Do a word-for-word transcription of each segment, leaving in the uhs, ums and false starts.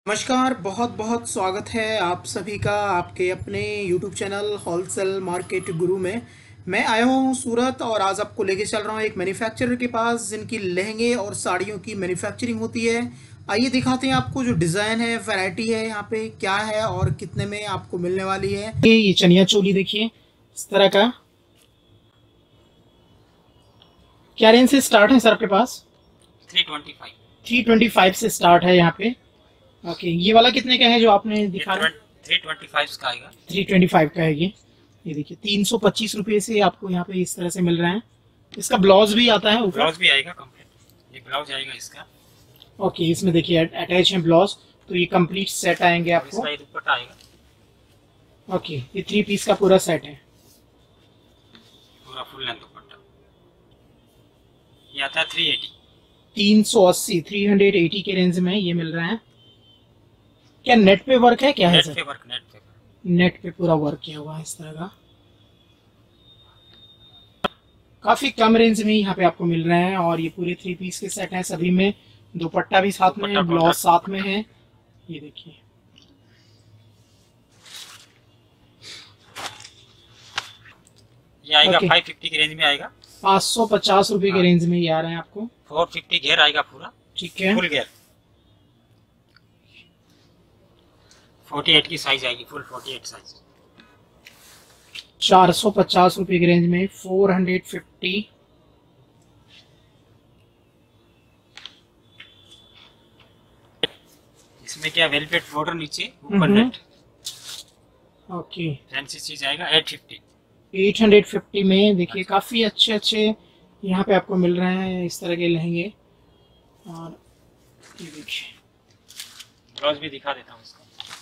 नमस्कार, बहुत बहुत स्वागत है आप सभी का आपके अपने यूट्यूब चैनल होलसेल मार्केट गुरु में। मैं आया हूँ सूरत और आज आपको लेके चल रहा हूँ एक मैन्युफैक्चरर के पास जिनकी लहंगे और साड़ियों की मैन्युफैक्चरिंग होती है। आइए दिखाते हैं आपको जो डिज़ाइन है, वैरायटी है, यहाँ पे क्या है और कितने में आपको मिलने वाली है। ये ये चनिया चोली देखिए इस तरह का। क्या रेंज से स्टार्ट है सर आपके पास? Three twenty five three twenty five से स्टार्ट है यहाँ पे। ओके, ये वाला कितने का है जो आपने दिखाया? थ्री ट्वेंटी फाइव का आएगा। थ्री ट्वेंटी फाइव का है ये। ये देखिए तीन सौ पच्चीस रुपये से आपको यहाँ पे इस तरह से मिल रहा है। इसका ब्लाउज भी आता है ऊपर? ब्लाउज भी आएगा कंप्लीट। ये ब्लाउज आएगा इसका। ओके, इसमें देखिए अटैच है ब्लाउज, तो ये कंप्लीट सेट आएंगे आपको। इसका ये दुपट्टा आएगा। ओके, ये थ्री पीस का पूरा सेट है, पूरा फुल लेंथ दुपट्टा। ये आता है थ्री एटी। तीन सौ अस्सी, थ्री हंड्रेड एटी के रेंज में ये मिल रहा है। क्या नेट पे वर्क है क्या है नेट सर? पे वर्क, नेट पे नेट पे पूरा वर्क किया हुआ है इस तरह का। काफी कम रेंज में यहाँ पे आपको मिल रहे हैं और ये पूरे थ्री पीस के सेट हैं। सभी में दुपट्टा भी साथ में है, ब्लाउज साथ में है। ये देखिए ये आएगा Okay. फाइव फिफ्टी की रेंज में आएगा। पाँच सौ पचास रुपए के रेंज में ये आ रहे हैं आपको। फोर फिफ्टी घेर आएगा पूरा। ठीक है, फुल घेर। फोर्टी एट की साइज आएगी, फुल फोर्टी एट साइज। चार सौ पचास रुपए के रेंज में फोर हंड्रेड फिफ्टी। इसमें क्या वेलवेट बॉर्डर नीचे, ऊपर हम्म। नेट। ओके, फैंसी चीज आएगा eight fifty. Eight hundred fifty में देखिए काफी अच्छे अच्छे यहाँ पे आपको मिल रहे हैं इस तरह के लहंगे। और ये देखिए ब्लाउज भी दिखा देता हूँ इसका।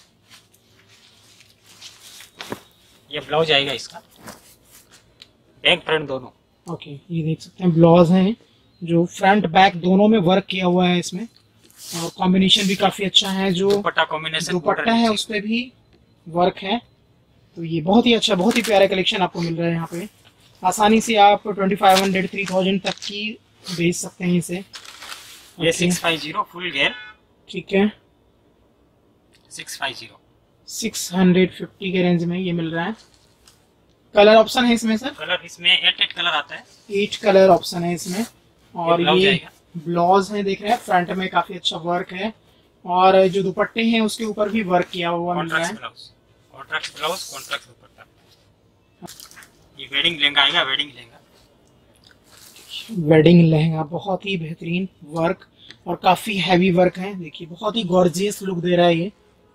ये ब्लाउज आएगा इसका, बैक फ्रंट दोनों। ओके, ये देख सकते हैं ब्लाउज हैं जो फ्रंट बैक दोनों में वर्क किया हुआ है इसमें, और कॉम्बिनेशन भी काफी अच्छा है। जो दुपट्टा कॉम्बिनेशन, दुपट्टा है उस पे भी वर्क है। तो ये बहुत ही अच्छा, बहुत ही प्यारा कलेक्शन आपको मिल रहा है यहाँ पे। आसानी से आप twenty five hundred three thousand तक की बेच सकते हैं इसे। ये सिक्स फाइव जीरो फुल घेर। ठीक है, six five zero six hundred fifty के रेंज में ये मिल रहा है। कलर ऑप्शन है इसमें सर? कलर इसमें एट एट कलर आता है। एट कलर ऑप्शन है इसमें। और ये ब्लाउज ये आएगा। ब्लाउज है, देख रहे हैं फ्रंट में काफी अच्छा वर्क है और जो दुपट्टे हैं उसके ऊपर भी वर्क किया हुआ मिल रहा है। Contrast blouse, contrast blouse, contrast dupatta. ये वेडिंग लहंगा आएगा, वेडिंग लहंगा। वेडिंग लहंगा, बहुत ही बेहतरीन वर्क और काफी हैवी वर्क है। देखिए बहुत ही गॉर्जियस लुक दे रहा है ये।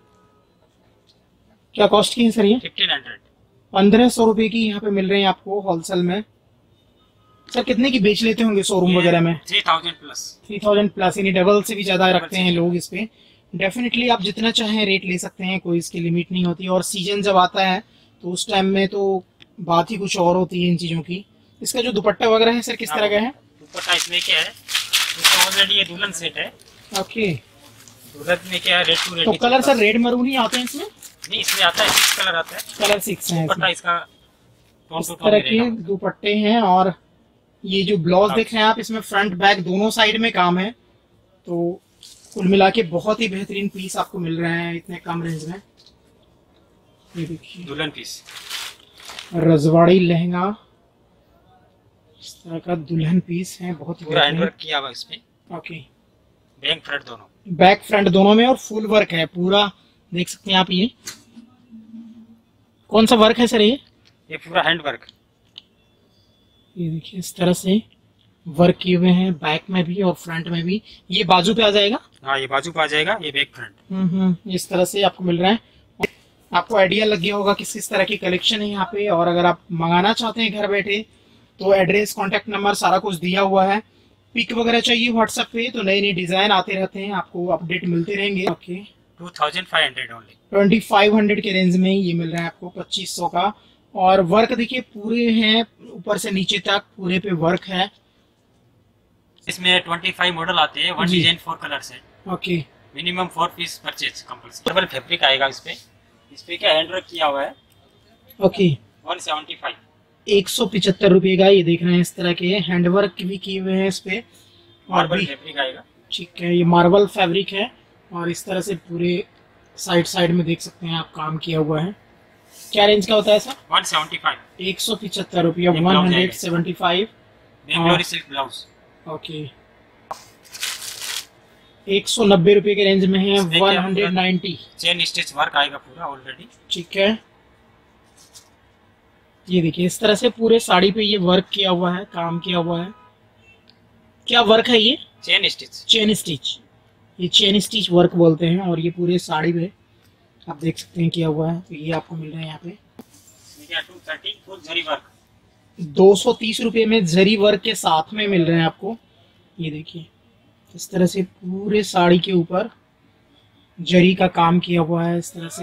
क्या कॉस्ट की है सर ये? Fifteen hundred. पंद्रह सौ रुपए की यहाँ पे मिल रहे हैं आपको होलसेल में। सर कितने की बेच लेते होंगे शोरूम वगैरह में? Three thousand plus. Three thousand plus, यानी डबल से भी ज्यादा रखते हैं लोग इस पे। डेफिनेटली आप जितना चाहें रेट ले सकते हैं, कोई इसकी लिमिट नहीं होती। और सीजन जब आता है तो उस टाइम में तो बात ही कुछ और होती है इन चीजों की। इसका जो दुपट्टा वगैरह है सर किस तरह का है? दुपट्टा इसमें क्या है, इसका ऑलरेडी ये दुल्हन सेट है। ओके, दुल्हन में क्या है, रेड टू रेड। तो कलर सर रेड मरून ही आते हैं इसमें? नहीं, इसमें आता है सिक्स कलर आता है। कलर सिक्स है दुपट्टा इसमें। इसका टोन इस टू तरह टोन के दुपट्टे हैं और ये जो ब्लाउज देख रहे हैं आप, इसमें फ्रंट बैक दोनों साइड में काम है। तो कुल मिला के बहुत ही बेहतरीन पीस आपको मिल रहे हैं इतने कम रेंज में। ये देखिए दुल्हन पीस, रजवाड़ी लहंगा, इस तरह का दुल्हन पीस है, बहुत ही पूरा हैंड बेहतरीन। वर्क किया हुआ इसमें, ओके, बैक फ्रंट दोनों। बैक फ्रंट दोनों में और फुल वर्क है पूरा, देख सकते हैं आप। ये कौन सा वर्क है सर ये? ये पूरा हैंड वर्क। ये देखिए इस तरह से वर्क किए हुए हैं बैक में भी और फ्रंट में भी। ये बाजू पे आ जाएगा? हाँ, ये बाजू पे आ जाएगा, ये बैक फ्रंट। हम्म हम्म इस तरह से आपको मिल रहा है। आपको आइडिया लग गया होगा किस किस तरह की कलेक्शन है यहाँ पे। और अगर आप मंगाना चाहते हैं घर बैठे तो एड्रेस, कॉन्टेक्ट नंबर सारा कुछ दिया हुआ है। पिक वगैरह चाहिए व्हाट्सएप पे तो नए नए डिजाइन आते रहते हैं, आपको अपडेट मिलते रहेंगे। Okay, two thousand five hundred only. Twenty five hundred के रेंज में ये मिल रहा है आपको, पच्चीस सौ का। और वर्क देखिए पूरे हैं, ऊपर से नीचे तक पूरे पे वर्क है। इसमें ट्वेंटी फाइव मॉडल आते हैं, वन जी। डिजाइन फोर कलर से। Okay, minimum four piece purchase compulsory. Double fabric आएगा इस पे। इस पे क्या हैंड वर्क किया हुआ है। Okay, one seventy five. एक सौ पिछहत्तर रुपये का। ये देख रहे हैं इस तरह के हैंडवर्क भी किए हुए हैं इस पे। और मार्बल भी फैब्रिक आएगा। ठीक है, ये मार्बल फैब्रिक है और इस तरह से पूरे साइड साइड में देख सकते हैं आप काम किया हुआ है। क्या रेंज का होता है सर? One seventy five. एक सौ पिछहत्तर रुपया, ये वन ब्लाउज हंड्रेड है। Seventy five. बेंगलोरी सिल्क ब्लाउज। ओके, एक सौ नब्बे रुपये के रेंज में है, इसमें वन क्या hundred ninety. Chain stitch work आएगा पूरा ऑलरेडी। ठीक है, ये देखिए इस तरह से पूरे साड़ी पे ये वर्क किया हुआ है, काम किया हुआ है। क्या वर्क है ये? Chain stitch. चेन स्टिच, ये चेन स्टिच वर्क बोलते हैं। और ये पूरे साड़ी पे आप देख सकते हैं किया हुआ है। तो ये आपको मिल रहा है यहाँ पे two thirty full zari work, दो सौ तीस रुपये में जरी वर्क के साथ में मिल रहे हैं आपको। ये देखिए इस तरह से पूरे साड़ी के ऊपर जरी का काम किया हुआ है इस तरह से।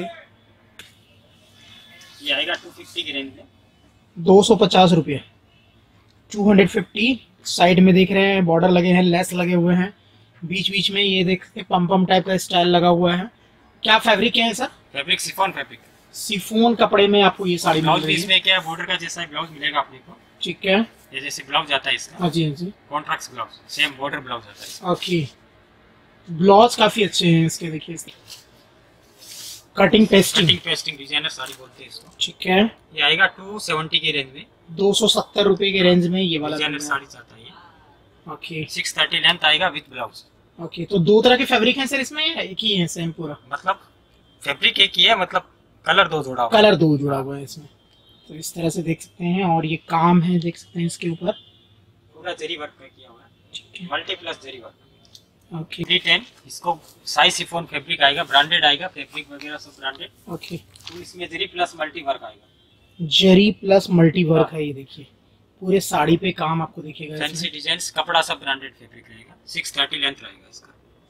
ये आएगा टू फिफ्टी की रेंज में, दो सौ पचास रुपये, टू हंड्रेड फिफ्टी। साइड में देख रहे हैं बॉर्डर लगे हैं, लेस लगे हुए हैं, बीच बीच में ये देख सकते हैं पम पम टाइप का स्टाइल लगा हुआ है। क्या फैब्रिक है sir? Fabric chiffon fabric. Chiffon कपड़े में आपको ये साड़ी मिल ब्लाउज रही है। इसमें क्या है, बॉर्डर का जैसा ब्लाउज मिलेगा अपने को। ठीक है, ये जैसे ब्लाउज आता है इसका, हाँ जी हाँ जी, contrast blouse, same border blouse आता है। ओके, ब्लाउज काफी अच्छे हैं इसके, देखिए cutting pasting. Cutting pasting designer sari बोलते हैं इसको। ठीक है, ये आएगा टू सेवेंटी की रेंज में, दो सौ सत्तर रुपये के रेंज में ये वाला डिजाइनर मिल रहा साड़ी चाहता है ये। है। ओके सिक्स थर्टी लेंथ आएगा विद ब्लाउज। ओके, तो दो तरह के फैब्रिक हैं सर इसमें या एक ही है सेम पूरा? मतलब फैब्रिक एक ही है, मतलब कलर दो जोड़ा हुआ है। कलर दो जुड़ा हुआ है इसमें। तो इस तरह से देख सकते हैं, और ये काम है देख सकते हैं इसके ऊपर, पूरा जरी वर्क पे किया हुआ है, ठीक है। Multi plus zari work. Okay three ten, इसको साइज सिफोन फैब्रिक आएगा, ब्रांडेड आएगा, फैब्रिक वगैरह सब ब्रांडेड। ओके, तो इसमें जरी प्लस मल्टी वर्क आएगा। जरी प्लस मल्टी वर्क है, ये देखिए पूरे साड़ी पे काम आपको दिखेगा फैंसी इसमें। डिजाइन, कपड़ा सब ब्रांडेड फैब्रिक रहेगा। सिक्स थर्टी लेंथ रहेगा इसका।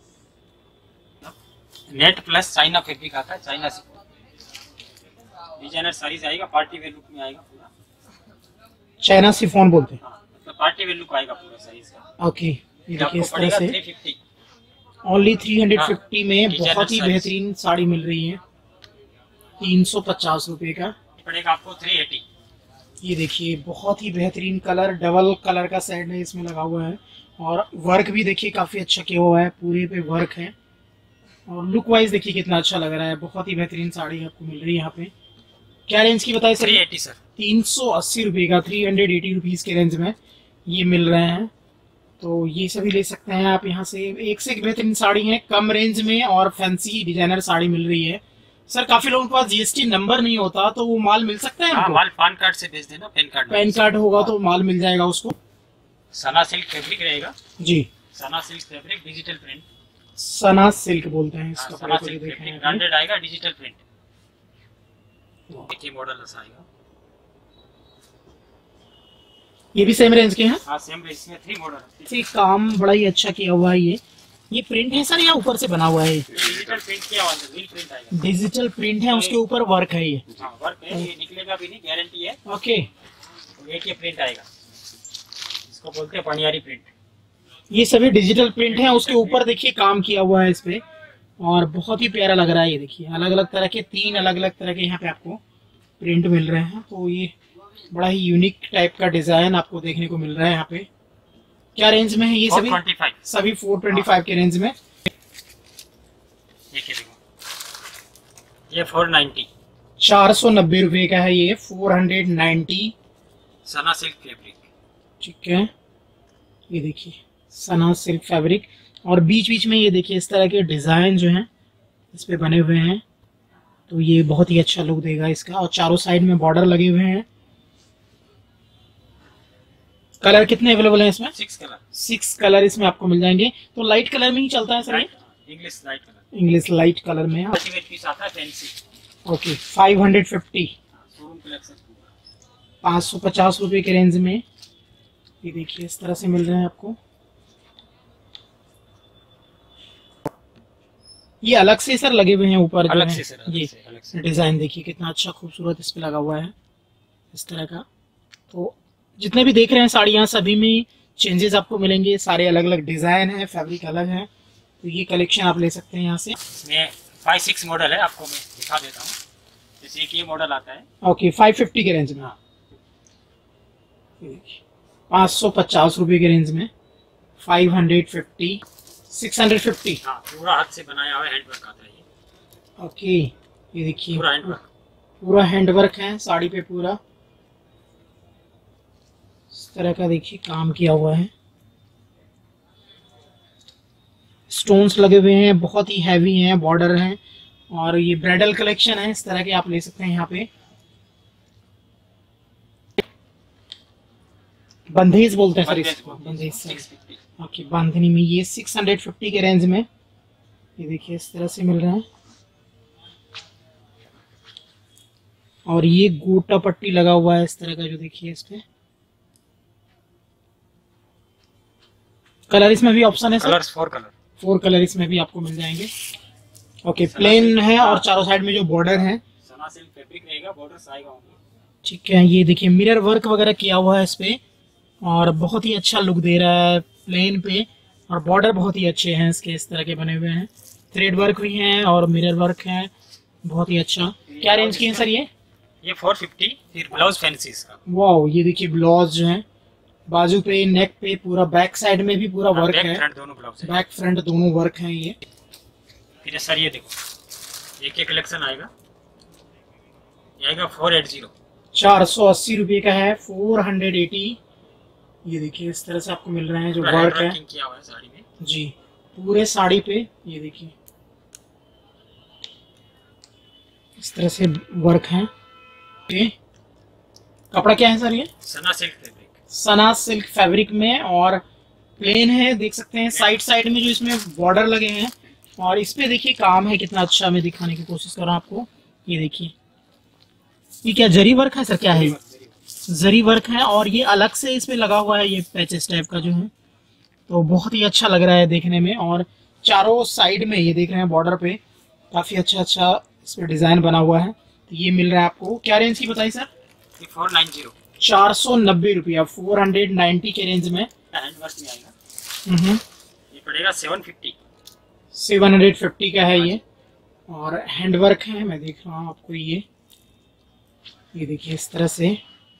नेट प्लस चाइना फैब्रिक आता है, चाइना सिफोन डिजाइनर साड़ीज आएगा, पार्टी वेयर लुक में आएगा पूरा। चाइना सिफोन बोलते हैं। हाँ, मतलब पार्टी वेयर लुक आएगा पूरा साइज का। ओके, ये देखिए आपको इस तरह पड़ेगा से three fifty. Only three hundred fifty में डिजाइनर बहुत ही साइज। बेहतरीन साड़ी मिल रही है, तीन सौ पचास रुपये का। पड़ेगा आपको थ्री एटी। ये देखिए बहुत ही बेहतरीन कलर, डबल कलर का सेट है इसमें लगा हुआ है। और वर्क भी देखिए काफ़ी अच्छा किया हुआ है, पूरे पे वर्क है। और लुक वाइज देखिए कितना अच्छा लग रहा है, बहुत ही बेहतरीन साड़ी आपको मिल रही है यहाँ पे। क्या रेंज की बताइए सर? Three eighty sir. तीन सौ अस्सी रुपये का, थ्री हंड्रेड एटी रुपीज़ के रेंज में ये मिल रहे हैं। तो ये सभी ले सकते हैं आप यहाँ से। एक से एक बेहतरीन साड़ी है, कम रेंज में और फैंसी डिजाइनर साड़ी मिल रही है। सर काफी लोगों के पास जीएसटी नंबर नहीं होता, तो वो माल मिल सकता है हाँ, हमको? माल पैन कार्ड से भेज देना, पैन कार्ड। पैन कार्ड होगा तो माल मिल जाएगा उसको। सना सिल्क फैब्रिक रहेगा जी, Sana silk fabric, digital print. Sana silk बोलते हैं इस हाँ, कपड़े सना को, ये सिल्क देखें फैब्रिक आपने। ब्रांडेड आएगा, डिजिटल प्रिंट। देखिए मॉडल ऐसा आएगा। ये भी सेम रेंज के हैं। हाँ सेम रेंज में थ्री मॉडल। ठीक, काम बड़ा ही अच्छा किया हुआ है। ये ये प्रिंट है सर या ऊपर से बना हुआ है? डिजिटल प्रिंट किया हुआ है, व्हील प्रिंट आएगा। डिजिटल प्रिंट है, उसके ऊपर वर्क है ये। हाँ वर्क है, ये निकलेगा भी नहीं, गारंटी है। ओके, तो एक ये प्रिंट आएगा, इसको बोलते हैं पनियारी प्रिंट। ये सभी डिजिटल प्रिंट है, उसके ऊपर देखिए काम किया हुआ है इस पे, और बहुत ही प्यारा लग रहा है। ये देखिए अलग अलग तरह के, तीन अलग अलग तरह के यहाँ पे आपको प्रिंट मिल रहे हैं। तो ये बड़ा ही यूनिक टाइप का डिजाइन आपको देखने को मिल रहा है यहाँ पे। क्या रेंज में है ये सभी? Twenty five. सभी फोर ट्वेंटी फाइव के रेंज में। देखिए देखो, ये फोर नाइन्टी। चार सौ नब्बे रुपये का है ये, फोर हंड्रेड नाइन्टी। सना सिल्क फैब्रिक। ठीक है, ये देखिए सना सिल्क फैब्रिक, और बीच बीच में ये देखिए इस तरह के डिजाइन जो हैं इस पे बने हुए हैं। तो ये बहुत ही अच्छा लुक देगा इसका, और चारों साइड में बॉर्डर लगे हुए हैं। कलर कितने अवेलेबल हैं इसमें? Six colour. सिक्स कलर इसमें आपको मिल जाएंगे। तो लाइट कलर में ही चलता है sir? English light colour. English light colour में। पीस आता है fancy. Okay, five hundred fifty, showroom collection. पाँच सौ पचास रुपये के रेंज में ये देखिए इस तरह से मिल रहे हैं आपको। ये अलग से सर लगे हुए हैं ऊपर, अलग जो से है सर, अलग ये से, अलग से। डिजाइन देखिए कितना अच्छा खूबसूरत इस पे लगा हुआ है इस तरह का। तो जितने भी देख रहे हैं साड़ियाँ, सभी में चेंजेस आपको मिलेंगे, सारे अलग अलग डिजाइन है, फैब्रिक अलग है। तो ये कलेक्शन आप ले सकते हैं यहाँ से। इसमें फाइव सिक्स मॉडल है, आपको मैं दिखा देता हूँ। जैसे एक ये मॉडल आता है। ओके, फाइव फिफ्टी के रेंज में। हाँ, पाँच सौ पचास रुपये के रेंज में, five hundred fifty. Six hundred fifty. हाँ, पूरा हाथ से बनाया हुआ हैंड वर्क आता है ये। ओके, ये देखिए पूरा हैंड वर्क, पूरा हैंड वर्क है साड़ी पे, पूरा इस तरह का देखिए काम किया हुआ है, स्टोन्स लगे हुए हैं, बहुत ही हैवी हैं, बॉर्डर हैं, और ये ब्राइडल कलेक्शन है, इस तरह के आप ले सकते हैं यहाँ पे। बंधेज बोलते हैं सर इसको, बंधेज सर। ओके, बांधनी में ये सिक्स हंड्रेड फिफ्टी के रेंज में, ये देखिए इस तरह से मिल रहा है। और ये गोटा पट्टी लगा हुआ है इस तरह का, जो देखिए इस पे कलर इसमें भी ऑप्शन है sir. Colours four colour, four colour इसमें भी आपको मिल जाएंगे। ओके, प्लेन है और चारों साइड में जो बॉर्डर है, सना सिल्क फैब्रिक रहेगा, बॉर्डर्स आएगा ओनली। ठीक है, ये देखिए मिरर वर्क वगैरह किया हुआ है इस पे, और बहुत ही अच्छा लुक दे रहा है प्लेन पे, और बॉर्डर बहुत ही अच्छे हैं इसके, इस तरह के बने हुए हैं, थ्रेड वर्क भी हैं और मिरर वर्क है, बहुत ही अच्छा। क्या रेंज की है सर ये? ये फोर फिफ्टी। फिर ब्लाउज फैंसी इसका। वाओ, ये देखिए ब्लाउज जो है, बाजू पे, नेक पे, पूरा बैक साइड में भी पूरा वर्क है, फ्रंट दोनों ब्लाउज है, बैक फ्रंट दोनों वर्क हैं ये। फिर सर ये देखो, एक एक कलेक्शन आएगा, ये आएगा फोर एट जीरो, चार सौ अस्सी रुपये का है, फोर हंड्रेड एटी। ये देखिए इस तरह से आपको मिल रहे हैं जो वर्क है किया हुआ है साड़ी में जी, पूरे साड़ी पे, ये देखिए इस तरह से वर्क है। ओके, कपड़ा क्या है सर ये? सना सिल्क फैब्रिक, सना सिल्क फैब्रिक में, और प्लेन है, देख सकते हैं साइड साइड में जो इसमें बॉर्डर लगे हैं, और इस पे देखिए काम है कितना अच्छा, मैं दिखाने की कोशिश कर रहा हूँ आपको। ये देखिए, ये क्या जरी वर्क है सर, क्या है? जरी वर्क है, और ये अलग से इस पे लगा हुआ है, ये पैचेस टाइप का जो है, तो बहुत ही अच्छा लग रहा है देखने में। और चारों साइड में ये देख रहे हैं बॉर्डर पे काफी अच्छा अच्छा इस पे डिजाइन बना हुआ है। तो ये मिल रहा है आपको, क्या रेंज की बताई सर? फोर नाइन जीरो, चार सौ नब्बे रुपया, फोर हंड्रेड नाइन्टी के रेंज में। हैंड वर्क में आएगा, ये पड़ेगा seven fifty, seven hundred fifty का है ये, और हैंड वर्क है, मैं देख रहा हूँ आपको ये ये देखिए इस तरह से,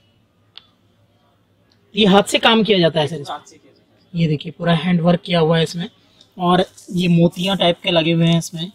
ये हाथ से काम किया जाता है सर इसमें, ये देखिए पूरा हैंड वर्क किया हुआ है इसमें, और ये मोतियां टाइप के लगे हुए हैं इसमें।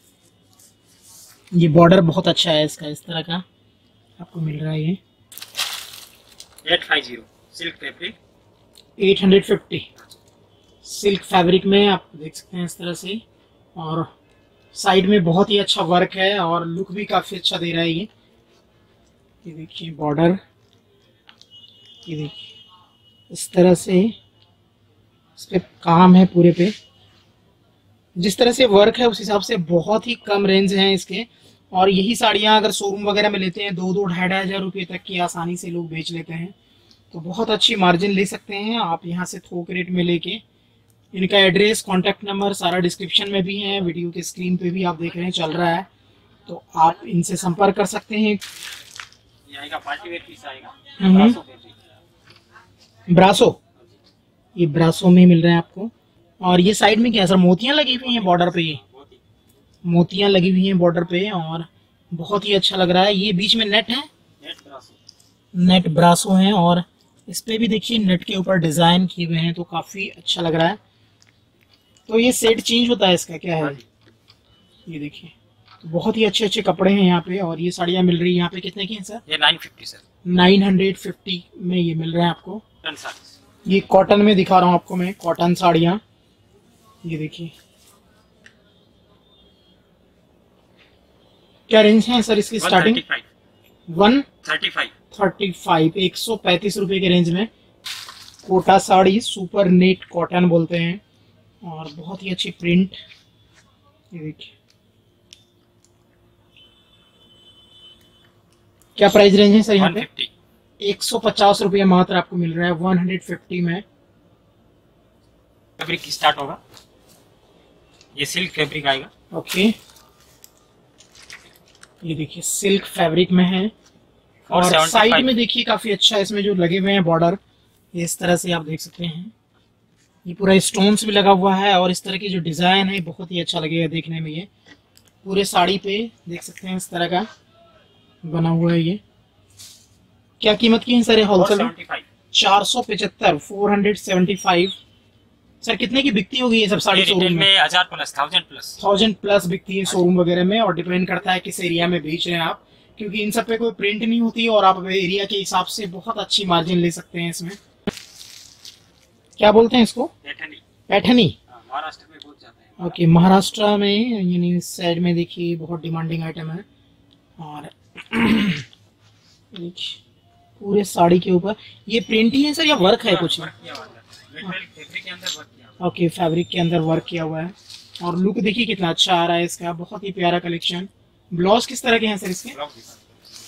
ये बॉर्डर बहुत अच्छा है इसका, इस तरह का आपको मिल रहा है ये। Eight five zero silk fabric, eight hundred fifty silk fabric में आप देख सकते हैं इस तरह से, और साइड में बहुत ही अच्छा वर्क है, और लुक भी काफ़ी अच्छा दे रहा है ये। ये देखिए बॉर्डर, ये देखिए इस तरह से इस पे काम है पूरे पे, जिस तरह से वर्क है उस हिसाब से बहुत ही कम रेंज है इसके। और यही साड़ियाँ अगर शोरूम वगैरह में लेते हैं दो दो ढाई ढाई हज़ार रुपये तक की आसानी से लोग बेच लेते हैं, तो बहुत अच्छी मार्जिन ले सकते हैं आप यहाँ से थोक रेट में लेके। इनका एड्रेस, कॉन्टैक्ट नंबर सारा डिस्क्रिप्शन में भी है, वीडियो के स्क्रीन पे भी आप देख रहे हैं चल रहा है, तो आप इनसे संपर्क कर सकते हैं। ये आएगा पार्टी वेयर पीस आएगा, हम्म। ब्रासो फैब्रिक, ब्रासो, ये ब्रासो में मिल रहा है आपको। और ये साइड में क्या है सर, मोतियाँ लगी हुई हैं बॉर्डर पे, ये मोतियाँ लगी हुई हैं बॉर्डर पे, और बहुत ही अच्छा लग रहा है। ये बीच में नेट है, नेट ब्रासो, नेट ब्रासो है, और इस पे भी देखिए नेट के ऊपर डिजाइन किए हुए हैं, तो काफी अच्छा लग रहा है। तो ये सेट चेंज होता है इसका, क्या है ये देखिए, तो बहुत ही अच्छे अच्छे कपड़े हैं यहाँ पे। और ये साड़ियाँ मिल रही है यहाँ पे कितने की हैं सर? ये nine fifty sir, nine hundred fifty में ये मिल रहा है आपको। कॉटन साड़ीज, ये कॉटन में दिखा रहा हूँ आपको मैं, कॉटन साड़ियाँ, ये देखिए क्या रेंज है सर इसकी starting? One thirty five, thirty five, एक सौ पैंतीस रुपये के रेंज में Kota sari, super net cotton बोलते हैं, और बहुत ही अच्छी प्रिंट। ये देखिए क्या प्राइस रेंज है सर यहाँ पे? एक सौ पचास रुपये मात्र आपको मिल रहा है, वन हंड्रेड फिफ्टी में। फैब्रिक स्टार्ट होगा, ये सिल्क फैब्रिक आएगा। ओके, ये देखिए सिल्क फैब्रिक में है, और साइड में देखिए काफी अच्छा इसमें जो लगे हुए हैं बॉर्डर, इस तरह से आप देख सकते हैं। ये पूरा स्टोन्स भी लगा हुआ है, और इस तरह की जो डिजाइन है बहुत ही अच्छा लगेगा देखने में। ये पूरे साड़ी पे देख सकते हैं इस तरह का बना हुआ है। ये क्या कीमत की है सर ये होलसेल में? चार सौ पचहत्तर, four hundred seventy five sir कितने की बिकती होगी ये सब साड़ी ये शोरूम रिटेल में? में हजार plus, thousand plus. Thousand plus बिकती है शोरूम वगैरह में, और डिपेंड करता है किस एरिया में बेच रहे हैं आप, क्योंकि इन सब पे कोई प्रिंट नहीं होती और आप एरिया के हिसाब से बहुत अच्छी मार्जिन ले सकते हैं इसमें। क्या बोलते हैं इसको? पैठनी। पैठनी, हाँ, महाराष्ट्र में बहुत जाता है। ओके। महाराष्ट्र में, यानी इस साइड में देखिए बहुत डिमांडिंग आइटम है। और देखिए पूरे साड़ी के ऊपर ये प्रिंट ही है सर या वर्क है कुछ? वर्क किया हुआ है, मटेरियल फैब्रिक के अंदर वर्क किया हुआ ओके, फैब्रिक के अंदर वर्क किया हुआ है। और लुक देखिए कितना अच्छा आ रहा है इसका, बहुत ही प्यारा कलेक्शन। ब्लाउज किस तरह के हैं सर इसके? है। ब्लाउज दिखा।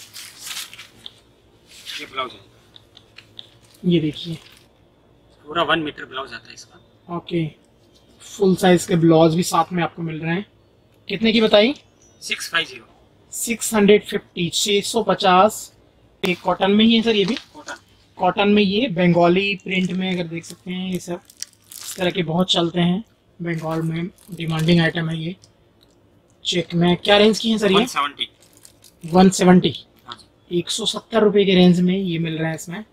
ये ब्लाउज है, ये देखिए पूरा वन मीटर ब्लाउज आता है इसका। ओके, फुल साइज के ब्लाउज भी साथ में आपको मिल रहे हैं। कितने की बताई? Six five zero. Six hundred fifty, छः सौ पचास। एक कॉटन में ही है सर ये भी? कॉटन। कॉटन में ये बंगाली प्रिंट में, अगर देख सकते हैं ये सब इस तरह के बहुत चलते हैं बंगाल में, डिमांडिंग आइटम है ये। चेक में क्या रेंज की है सर ये? One seventy. वन सेवेंटी, हाँ जी। एक सौ सत्तर रुपए के रेंज में ये मिल रहा है इसमें।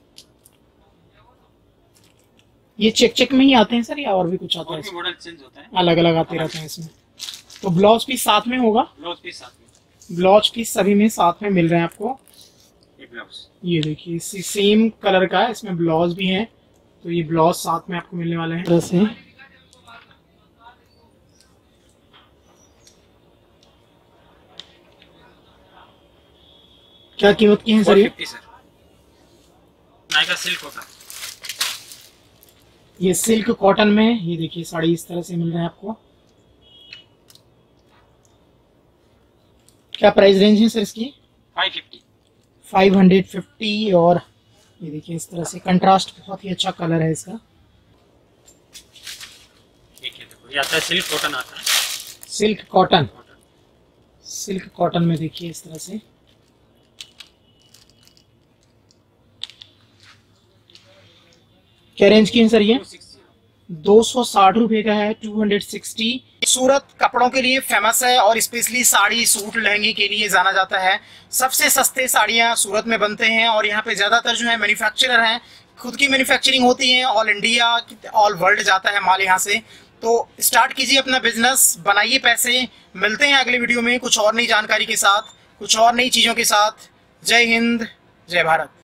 ये चेक चेक में ही आते हैं सर या और भी कुछ आता और है? भी मॉडल चेंज होता है, अलग अलग आते रहते हैं इसमें। तो ब्लाउज पीस साथ में होगा? ब्लाउज पीस साथ में। ब्लाउज पीस सभी में साथ में मिल रहे हैं आपको। ये ब्लाउज, ये देखिए इसी सेम कलर का है, इसमें ब्लाउज भी है, तो ये ब्लाउज साथ में आपको मिलने वाले हैं। तरह से क्या कीमत की है सर ये? Four fifty sir. नायका सिल्क होता है। ये सिल्क कॉटन में, ये देखिए साड़ी इस तरह से मिल रहा है आपको। क्या प्राइस रेंज है सर इसकी? Five fifty. Five hundred fifty. और ये देखिए इस तरह से कंट्रास्ट, बहुत ही अच्छा कलर है इसका। देखिए देखो, ये आता है सिल्क कॉटन आता है। Silk cotton, cotton. Silk cotton में देखिए इस तरह से। क्या रेंज की है सर ये? Two sixty. दो सौ साठ रुपए का है, टू हंड्रेड सिक्सटी। सूरत कपड़ों के लिए फेमस है और स्पेशली साड़ी, सूट, लहंगे के लिए जाना जाता है। सबसे सस्ते साड़ियां सूरत में बनते हैं और यहाँ पे ज्यादातर जो है मैन्युफैक्चरर हैं, खुद की मैन्युफैक्चरिंग होती है। ऑल इंडिया, ऑल वर्ल्ड जाता है माल यहाँ से। तो स्टार्ट कीजिए अपना बिजनेस, बनाइए पैसे। मिलते हैं अगले वीडियो में कुछ और नई जानकारी के साथ, कुछ और नई चीजों के साथ। जय हिंद, जय भारत।